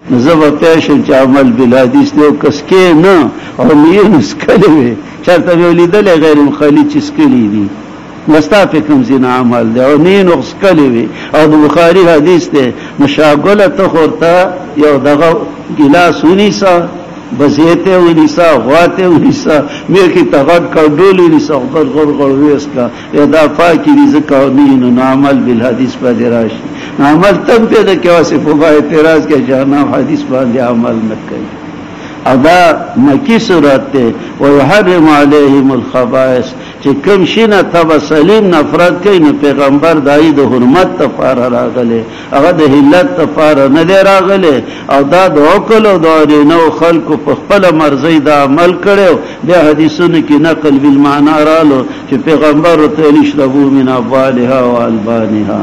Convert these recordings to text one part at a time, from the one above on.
نزب پیشن چه عمل بالحدیث دیو کسکی نا او نیه نسکلی وی چرتا بیولی دل غیر مخالی چی سکلی دی نستا پی کم زین عمل دی او نیه نسکلی وی او دو بخاری حدیث دی مشاگل تخورتا یو دغا گلاس ونیسا بزیتے ونیسا غواتے ونیسا میرکی تغاد کردولی نیسا غر ویسکا یا دا پاکی رزقا ونینو نعمل بالحدیث پا دراشی عمل تب پیدا کیا واسف با اعتراض کے جانا حدیث باندې عمل نکئی ادا مکی صورت تے ویحرم علیہم الخبائث چه کم شینا تبا سلیم نفرد کئی نو پیغمبر دائی دا حرمت تفارا راغلے اگا دا حلت تفارا ندے راغلے او دا دا عقل و دارینو خلقو پخپل مرزی دا عمل کرے بے حدیثون کی نقل بالمعنی رالو چه پیغمبر تیلیش ربو من ابوالها و البانها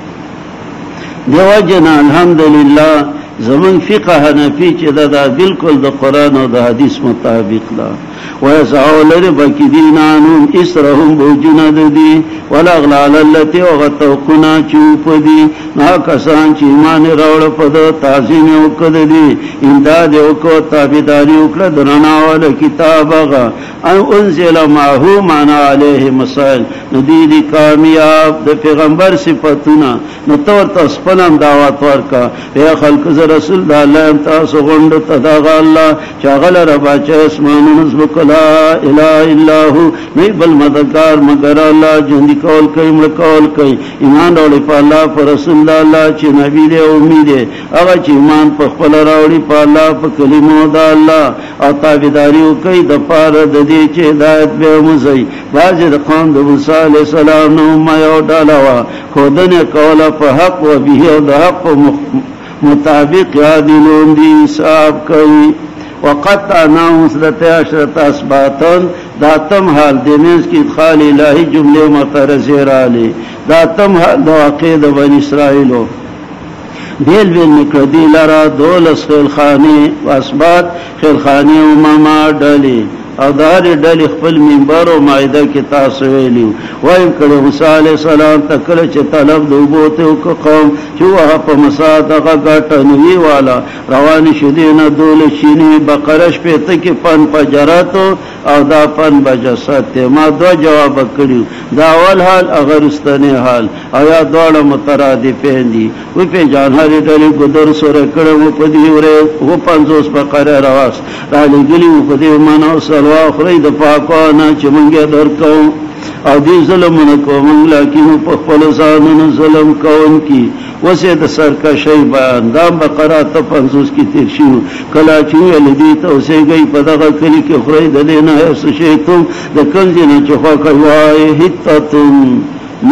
دیو جنا الحمدللہ زمن فقہ حنفی چه دا بالکل دا قرآن و دا حدیث مطابق دا ویسعو لربکی دین عنهم اسرهم بوجنا دی والاغلال اللتی وغتوقنا چوپ دی نا کسان چه ایمان روڑ پد تعظیم اکد دی امداد اکو تابداری اکل درناوال کتاب اغا انزل معهو معنا علیه مسائل ندی دی کامیاب دا پیغمبر صفتنا نطور تسپلم دعوات ورکا یا خلق رسول دا اللہ امتاس غنڈ تداغا اللہ چاغل ربا چا اسمان نزبک لا الہ الا ہو نہیں بل مددگار مگر اللہ جندی کول کئی ملکول کئی ایمان روڑی پا اللہ پا رسول اللہ چی نبی دے امید دے اگا چی ایمان پا خپل روڑی پا اللہ پا کلمو دا اللہ او تابداریو کئی دا پار دا دی چی ہدایت بے مزئی بازی دا قوم دا موسیٰ علیہ السلام نو مایو ڈالاوا خودن کولا پا حق و بیہی او دا حق مطابق عادلون دی حساب کئی وقطعناهم 13 اسباطن داتم حال دینس کی ادخال الہی جملے مترزیر آلی داتم حال دواقع دا بن اسرائیلو بیل بیل نکردی لرا دولس خیلخانی و اسباط خیلخانی اماما ڈالی او دار ڈلی خپل منبر و معیدہ کی تاسویلیو ویم کڑی موسیٰ علیہ السلام تکل چه طلب دو بوتیو که قوم چوها پا مساعد اقا گاٹا نوی والا روانی شدین دول چینی بقرش پیتا کی پن پا جراتو او دا پن بجسد تے ما دو جواب کڑیو دا اول حال اغرستانی حال او یا دوڑا مترادی پیندی وی پی جانہاری ڈلی گدر سور کڑم پدی و 50 بقره رواس رالی گلی و پدی منو سلو اخری د پاکوانا چې منګه درکو او دی ظلم نکو منگ لیکن پخپل زانون ظلم کون کی وسه د سرکشی بیان دا بقرات 50 کی تیر شو کلا چې لدی توسه گئی پدغه کلی کې خری د لینا اس شیتم د کنزینه چخوا کوي حتتن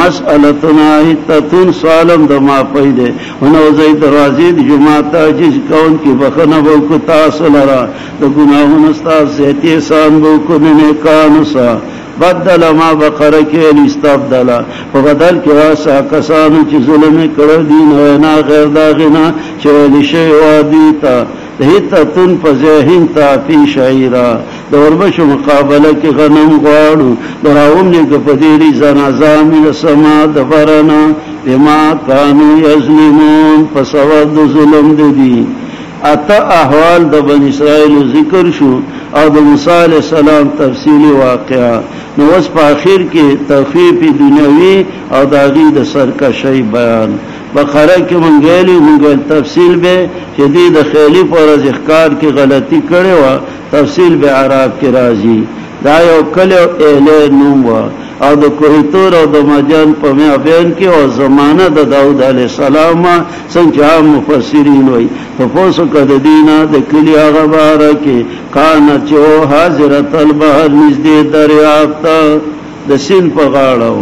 مسئلتنا حتتن سوالم د ما پیده ونو زید رازید جماعتا جس کون کی بخنا بوکو تاصل را د گناہون استاز زیتی احسان بوکو نیکانسا بدل ما بقره کې استبدلا په بدل کې واسه کسانو چې ظلم کړو دین وینا غیر داغنا چې لشي وادي تا هیتتن فزهین تا فی شعیرا دوربشو مقابله کې غنم غواړو دراوم نه کفدیری زنازام السما دبرنا بما كانوا یظلمون فسود ظلم دی اتا احوال د بنی اسرائیل ذکر شو او د موسی علیہ السلام تفصیلی واقعا نو اس په اخر کې تخفیف دنیوی او د غی د سرکشی بیان بقره کې مونږ تفصیل به شدید خیلی پر از اخکار کی غلطی کړي وا تفصیل به عرب کې راځي دا یو کله اله نوم وا او د کوهتور او د مجان په میابین کې او زمانہ د داود علیہ السلام څنګه مفسرین وای تاسو کده دینه د کلی هغه بار کې کان چو حاضرت البحر نږدې دریاب ته د سین په غاړو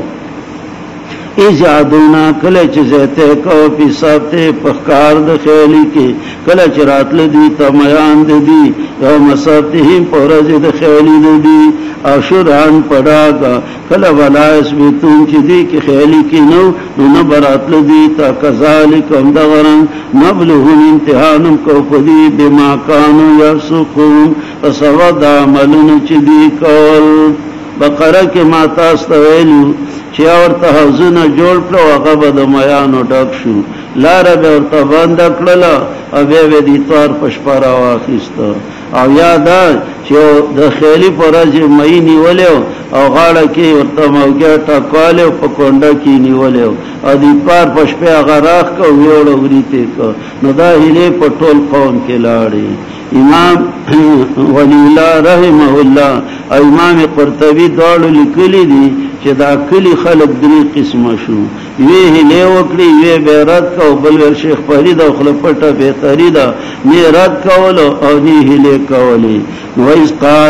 ایجادونا کله چې زیته کو په ساته پخکار د خیلی کې کله چې راتل دي تمیان دي او مساتهم پرز د خیلی دي او شران پډاګه کله ولایس بیتون چې دي کې خیلی کې نو نه براتل دي تا کذالک اندغرن نبلهم امتحانم کو پدی بما کانوا یفسقون فسود عملن چې دي کول بقره کې ما تاسو ویلو چې ورته حوضونه جوړ کړو هغه به د میانو ډک شو لاره به ورته بنده کړله او بیا به د اتوار په شپه راواخیسته او یاد چې د خیلي په ورځ مې نیولې او غاړه کې ورته موږه ټکواله په کونډه کې نیولې او د اتوار په شپه هغه راخ کو ویوړ وریته کو نو دا هله په ټول قوم کې لاړې امام ولی الله رحمه الله او امام قرطبي داړو لیکلي دي چې دا کلی خلق درې قسمه شو وی هله وکړي وی به رد کو بل شیخ فرید او خلفټه به تریدا نه رد کول او نه هله کولی وایس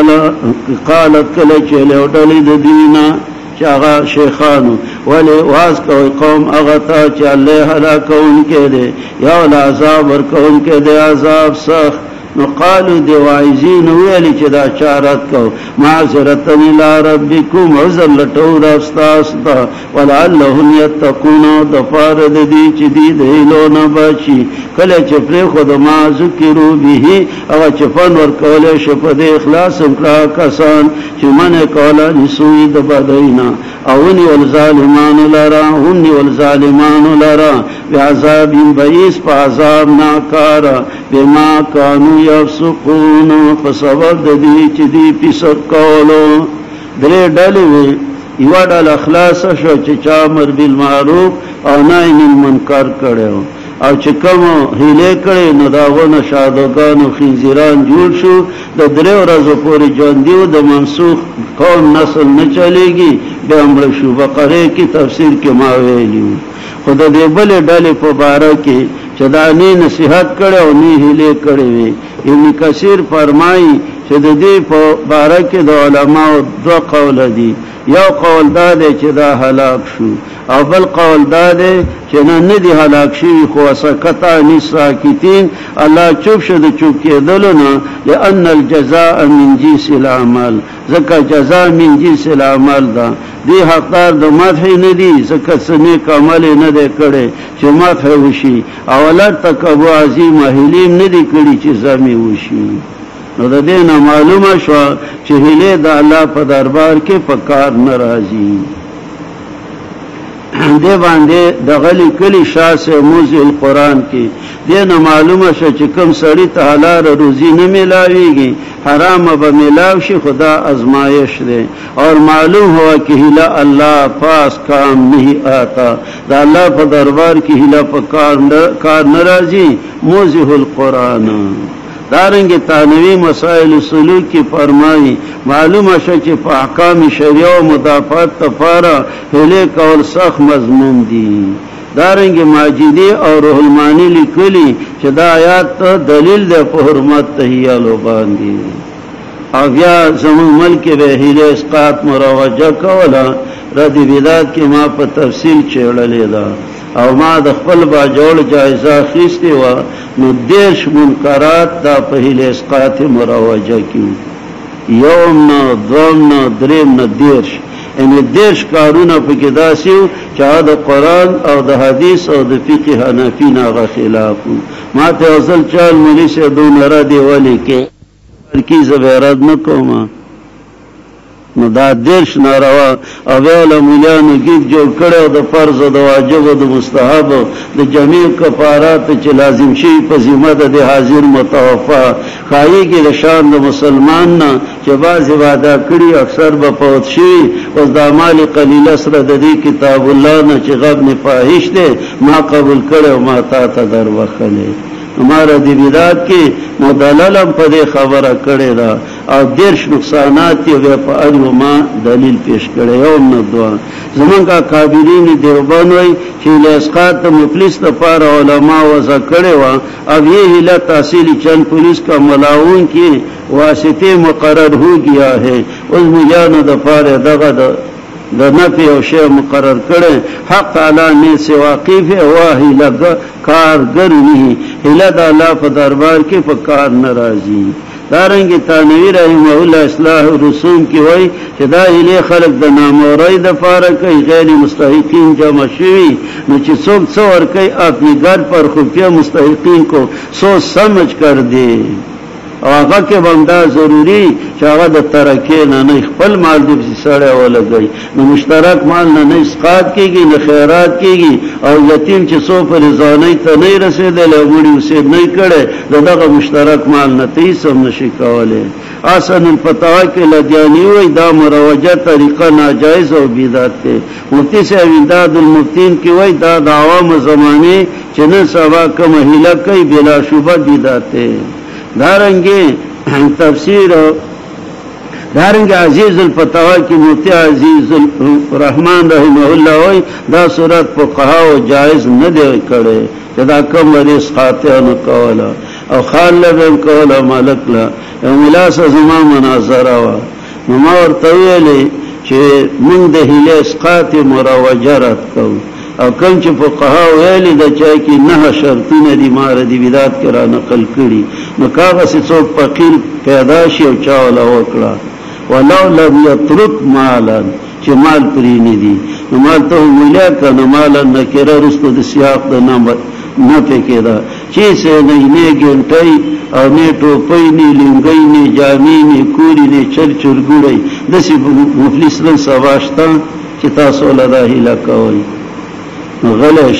قالت کله چې له ډلې د دینه چې هغه شیخانو ولی واز کوي قوم هغه ته چې الله هلاکون کې دي یا عذاب ورکون کې دي عذاب سخت نو قالو دی واعظین ویلی چې دا چارت کو معذرتن الى ربکم عذر لټو راستاستا ولعلهم یتقون دفار دی چې دی دهلو نه بچي کله چې پر خود ما ذکرو به او چې فن ور کوله شپ د اخلاص کړه کسان چې من کوله نسوی د بدینا او نی والظالمان لرا هم نی والظالمان لرا بعذاب بئیس په عذاب ناکار بما كانوا يفسقون فسبب د دې چې دی فسق کولو درې ډلې وي یو ډول اخلاص شو چې چا امر بالمعروف او نهی عن المنکر کړو او چې کوم هیله کړي نو داونه شادوګان او خنزیران جوړ شو د درې ورځې پورې ژوند دیو د منسوخ قوم نسل نه چلےږي به امر شو بقره کی تفسیر کې ما ویلیو خدای دې بل ډلې په باره کې چې دا نه نصیحت کړي او نه هیله کړي وي ابن کثیر فرمایي چې د دې په باره کې د علماو دوه قول دي یو قول دا دی چې دا هلاک شو او بل قول دا دی چې نه دي هلاک شي خو سکتا نساکتین الله چوب شد چوب کېدلو نه لأن الجزاء من جنس العمل ځکه جزاء من جنس العمل ده دی حقدار د مدح نه دي ځکه سنیک عمل نه دی کړي چې مدح وشي او ولر تکبو عظیم هلیم نه دي کړي چې زمي وشي نو د دې نه معلومه شو چې هله د الله په دربار کې پکار ناراضي دې باندې د غلي کلی شاسه موزه القرآن کې دې نه معلومه شو چې کوم سړی ته حلال روزي نه ملاويږي حرام به ملاو شي خدا آزمائش دے اور معلوم ہوا کہ ہلا اللہ پاس کام نہیں آتا دا اللہ په دربار کی ہلا په کار ناراضي موزه القرآن دارنگ تانوی مسائل سلوک کی فرمائی معلوم شو چې په احکام شریعه و مدافعات تفارا هله کول سخت مضمون دی دارنگ ماجدی اور روح المانی لکلی چې دا آیات ته دلیل ده په حرمت تحیالو باندې او بیا زمون ملک به هله اسقاط مروجه کولا رد بدعت کې ما په تفصیل چړلې ده او ما د خپل باجوړ جایزه اخیستې و نو دیش منکرات دا په هله اسقاط مروجه کی یوم نو دوم نو دریم نو دیش ان دیش کارونه په کې داسیو چې د قرآن او د حدیث او د فقه حنفی نه خلاف ما ته اصل چال ملي سه دون را دی ولی کې کی زبرد نکوما نو دا دیش ناروا او ویل مولیانو گیف جوړ کړو د فرض او د واجب او د مستحب د جمیع کفارات چې لازم شي په ذمہ د حاضر متوفا خایي کې د شان د مسلمان نه چې باز وعده کړی اکثر به پوت شي او د اعمال قلیله سره د دې کتاب الله نه چې غب نه فاحش ده ما قبول کړو ما تا ته در وخلې ہمارا دی بدعت کی مدللم په دې خبره کړي دا او دیرش نقصانات یې په اړه ما دلیل پیش کړي او نو دوا زمونږه کابرین دیوبان وای چې لاسقات مفلس لپاره علما وځ کړي وا او یې له تحصیل چند پولیس کا ملاون کی واسطه مقرر ہو گیا ہے اس مجانو د پاره دغه د نفی او شی مقرر کړي حق تعالی نه سی واقف واهی لګ کارګر نه هله د الله په دربار کې په کار ناراضي دارنګ تنویر رحمه الله اصلاح رسوم کی وای چې دا اله خلق د نامورای د فارق غیر مستحقین جمع شوی نو چې څوک څور کوي اپنی گھر پر خفیہ مستحقین کو سوچ سمجھ کر دے او هغه کې بندا ضروری چې هغه د ترکې نه خپل مال دې سړی ولګي نو مشترک مال نه اسقاط کیږي نه خیرات کیږي او یتیم چې سو پر ځانې ته نه رسیدل او وړي وسې نه کړي دغه مشترک مال نه تیسم نشي کولای آسن الفتاوا کې لدیانی وای دا مروجه طریقه ناجایز او بدعت ده مفتی صاحب امداد المفتین کې وای دا د عوام زمانه چې نه سبا کوم هیله کوي بلا شوبه بدعت ده دارنګي تفسیر دارنګ عزیز الفتاوا کی مفتی عزیز الرحمن رحمه الله وای دا صورت فقها او جائز نه دی کړي دا کوم ریس خاطئ نه کوله او خال لبن کوله مالک لا ملاس زما مناظره وا نو ما ورته ویلې چې موږ د هیله اسقاط مروجه رات کو او کوم چې فقها ویلي د چا کې نه شرطونه دي مار دي بدعت کرا نقل کړي نو کاغه څوک فقیر پیدا شي او چا ولا وکړه ولو لم يترك مالا چې مال پرې نه دي نو مال ته ویل کنه مال نکره رستو د سیاق د نمبر نه پکې دا چې څه نه ګنټي او نه ټوپۍ نه لنګۍ نه جامې نه کوری نه چرګوړی د سی مفلس له سواشتا چې تاسو له راهله کوي غلش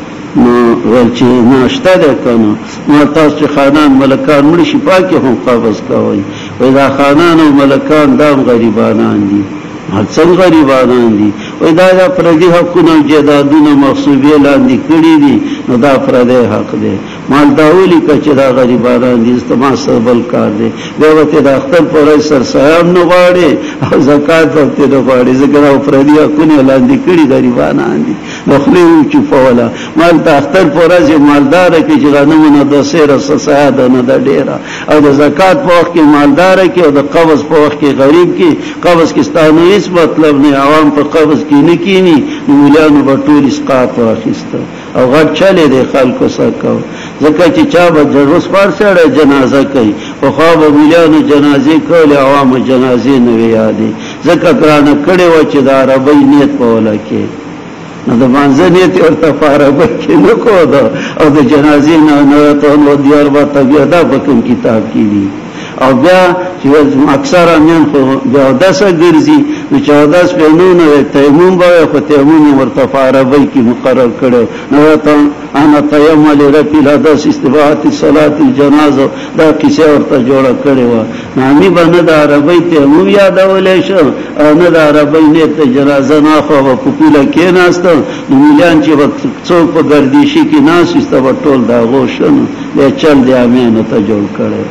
نو ورچې ناشته ده کنه نو تاسو چې خانان ملکان مړ شي پاکه هم قبض کوي وای دا خانان او ملکان دام غریبانان دي څنګه غریبانان دي وای دا پردي حقونه جیدادونه مغصوبې لاندې کړی دي نو دا پردي حق دی مالداولی کچ دا غریبانان دي استما سبل کار دی دوته د اختر پر سر صاحب نو غاړي او زکات ورته نو غاړي زګرا پردي حقونه لاندې کړی غریبانان دي نو خلې چې فولا مال د اختر پر ورځ مالدار کې چې غنمونه د سیر صاحب نه د ډیره او د زکات په وخت کې مالدار کې او د قبض په وخت کې غریب کې قبض کې ستانه هیڅ مطلب نه عوام په قبض کې نه کینی نو مليانو په ټول اسقاط واخیسته او غټ چلے د خلکو سکو ځکه چې چا به جروس پر سره جنازه کوي او خو به مليانو جنازې کول عوام جنازې نه یادې ځکه قرانه کړي و چې د عربی نیت په ولا کې نو د باندې نیت ورته عربی کې نه کوو او د جنازې نه ته نو دیار به طبيعت په کوم کتاب کې دي او بیا چې اکثر امین خو بیا داسه ګرځي نو 14 په نو تیمم به خو تیمم ورته عربی کې مقرر کړو نو ته انا تیمم لرفی الحدث استباحت صلاه الجنازه دا کیسه ورته جوړه کړې و نامي باندې د عربی تیمم یادولې شو او نه د عربی نه ته جنازه نه خو په پوله کې ناست نو مليان چې څوک په ګردشي کې ناس استو ټول دا غوښنه له چل دی امین ته جوړ کړي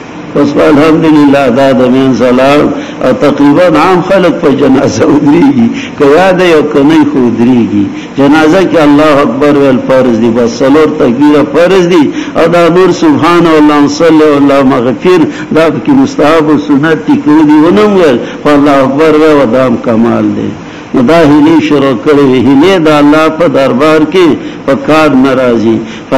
پس الحمدلله دا د من سلام او تقریبا عام خلق په جنازه ودريږي که یاد یو کني خو ودريږي جنازه کې الله اکبر ول فرض دي بس څلور تکبیر فرض دي او دا نور سبحان الله صلی الله مغفر دا کې مستحب او سنت دي کو دي ونم ول الله اکبر و دام کمال دي مداهلی شروع کړي هله دا الله په دربار کې په کار ناراضي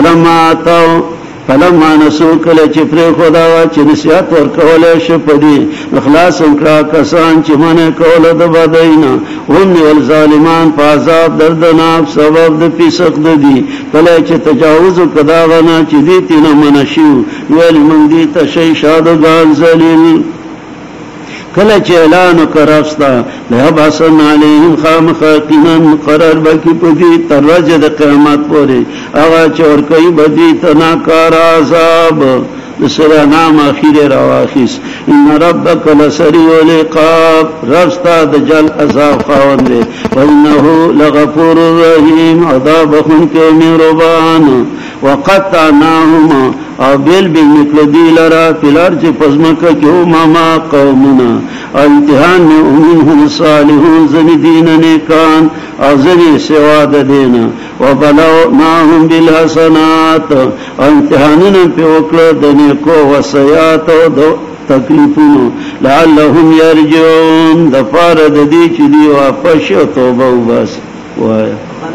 فلما نسو کله چې پر خدا وا چې نصیحت ورکول شي پدې اخلاص وکړه کسان چې منه کول د بدینا هم الظالمان په عذاب دردناک سبب د فسق دي کله چې تجاوز کدا ونه چې دې تینه منشي ویل مونږ دې ته شي شادګان ذلیل کله چې اعلان وکړستا له باسن علیهم خامخقینا مقرر بکی پدی تر ورځې د قیامت پورې هغه چور کوي بدی تناکار عذاب سره نام اخیر رواخیس ان ربک لسریع العقاب رستا د جل عذاب خاوند وانه لغفور رحیم عذاب خون کې مهربان وقطعناهما او بیل نکلدی لرا پلار چې پزمکه کې ما قومنا امتحان منهم صالحون زنی دین نیکان او زنی سوا د دین وبلوناهم بالحسنات امتحاننا په وکړه د نیکو وصیات او تکلیفونو لعلهم یرجعون د فرد دي چې دی واپس او توبه وباس وای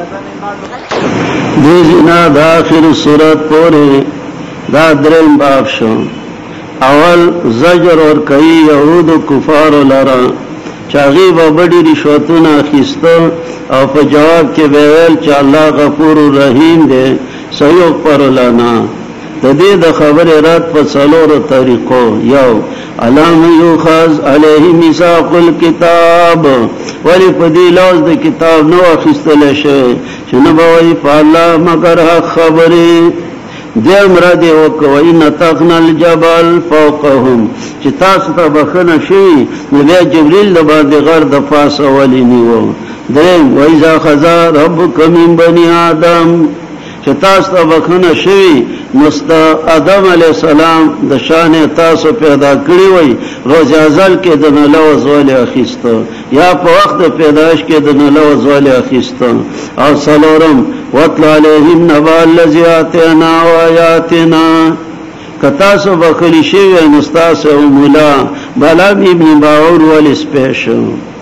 دینا د اخر سورۃ پورې دا دریم باب شو اول زجر اور کئی یهود و کفار لرا چاغي و بڑی رشوتونه اخیستو او په جواب کې ویل چې الله غفور رحیم دی سيغفر لنا تدې د خبر رات په څلورو طریقو یو علام یوخذ علیه میثاق الكتاب ولی په دې لوز د کتاب نو اخیستل شي چې نه به فالله مگر خبره دې مراد وکوي نتقنا الجبل فوقهم چې تاسو ته بخنه شي نو بیا جبريل د باندې غر د فاس اولی نیو دریم وایذا خذا ربک من بني آدم چې تاسو ته بخنه شي مست آدم علیہ السلام د شان تاسو پیدا کړی وای روز ازل کې د نلوز ول اخیسته یا په وخت پیدائش کې د نلوز ول اخیسته او سلورم وَاتْلُ عَلَيْهِمْ نَبَأَ الَّذِي آتَيْنَاهُ آيَاتِنَا کتاسو بخلی شوی نستاسو مولا بلام ابن باور والسپیشو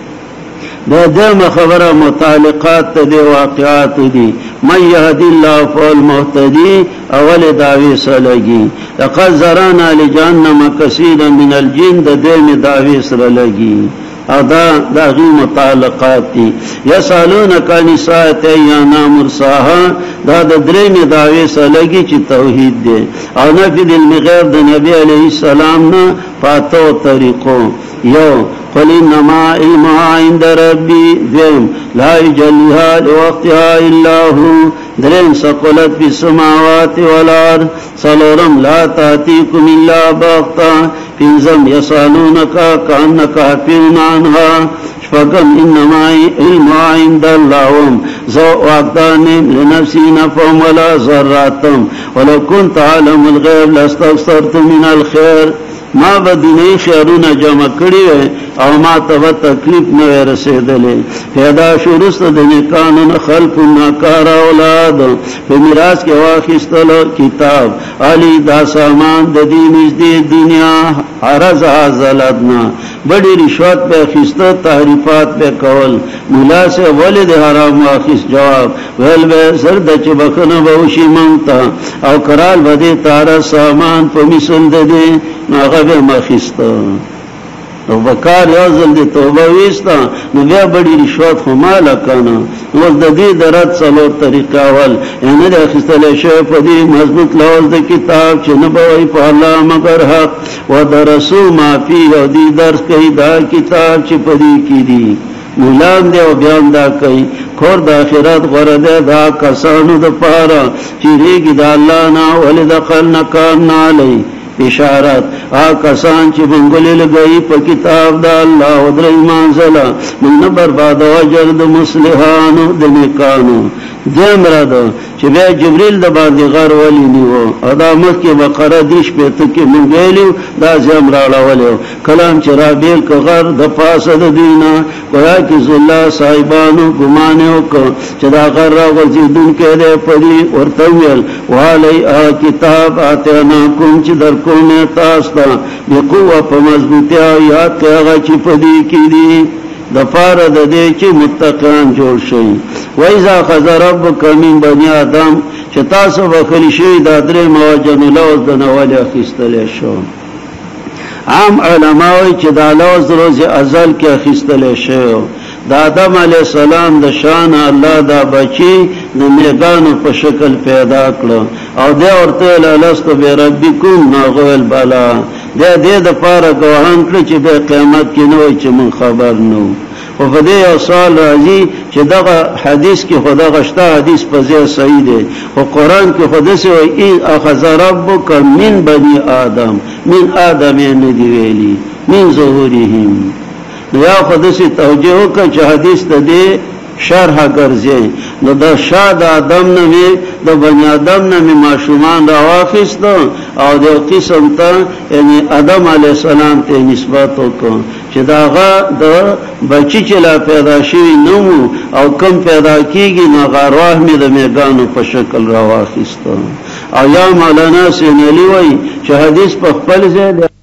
دیم خبره متعلقات دی واقعات دی من یهد الله فالمهتدی اول دعوی سلگی لقد زرانا لجهنم کثیرا من الجن دیم دعوی سلگی ادا داغی متعلقات دی یسالونک عن الساعة ایانا مرساها دا دریم دعوی سلگی چی توحید دی او نفی بالغیب د نبی علیہ السلام نا پاتو طریقو یو قل انما علمها عند ربی دویم لا یجلیها لوقتها الا هو درین ثقلت فی السماوات والارض سلورم لا تاتیکم الا بغتا پنزم یسالونک کانک حفیظ عنها شفقم انما علمها عند اللهم ذو واقدان لنفسی نفهم ولا ذراتم ولو كنت عالم الغیب لاستكثرت من الخير ما بدینی خیرونه جمع کړی او ما ته تکلیف نه رسیدلې پیدا شورست د نیکانو خلق ناکار اولاد په میراث کې واخیستل کتاب علی دا سامان د دین دې دنیا عرض حاصلاتنا بڑی رشوت په خسته تحریفات په کول مولا سے ولید حرام واخیس جواب ویل به سر د چې بخنه به وشي مونتا او کرال بده تار سامان په مثل دې هغه به مخسته او بکار یازل دی توبه ویستا نو بیا بڑی رشوت خو مالا کانا وز دا دی درد سلور طریقه اول یعنی دا خستل شو پا دی مضبوط لوز دا کتاب چه نبوی پا اللہ مگر حق و دا رسول ما فی او دی درس کئی دا کتاب چه پا دی کی دی مولان دی او بیان دا کئی کور دا آخرت غرده دا کسانو دا پارا چی ریگی دا اللہ نا ولی دا قل نکان نالی اشارات کسان چې منګولې لګي په کتاب د الله او در ایمان زلا من برباد او اجر د مصلحانو د نیکانو دمراد چې بیا جبريل د باندې غر ولي نیو ادمه کې بقره دیش په ته کې منګېلو دا زم راړولو کلام چې رابیل ک غر د پاسه د دینه کویا کې زلا صاحبانو ګمانه وک چې دا غر راغځي دن کې ده پدی ورته ویل والی کتاب اتانا کوم چې در کومه تاسو ته بقوه په مضبوطیا یاد کړه چې پدی کې دي د پاره د دې چې متقین جوړ شي وایذا خذ ربک من بنی آدم چې تاسو وکړی شي د درې مواجن لوز د نوال اخیستل شو عام علماوی چې دا لوز روز ازل کې اخیستل شو د آدم علی السلام د شان الله دا بچی د میګانو په شکل پیدا کړو او دا ورته لست بربکم ناغول بالا دې د پاره ګوهان کړ چې د قیامت کې نو چې من خبر نو او په دې اصل راځي چې دغه حدیث کې خدا غشته حدیث په ځای صحیح دی او قران کې خدا سي وایي اخذ ربک من بني آدم من آدم نه دی ویلي من ظهورهم یا خدا سي توجه وکړه چې حدیث ته دی شرح ګرځي نو د شاد آدم نه وی د بنی آدم نه معشومان را واخیست او د قسم ته یعنی آدم علی السلام ته نسبت وکړه چې داغه د بچی چې لا پیدا شوی نو او کم پیدا کیږي نو غرواه می د میګانو په شکل را واخیست او یا مولانا سینلی وای چې حدیث په خپل ځای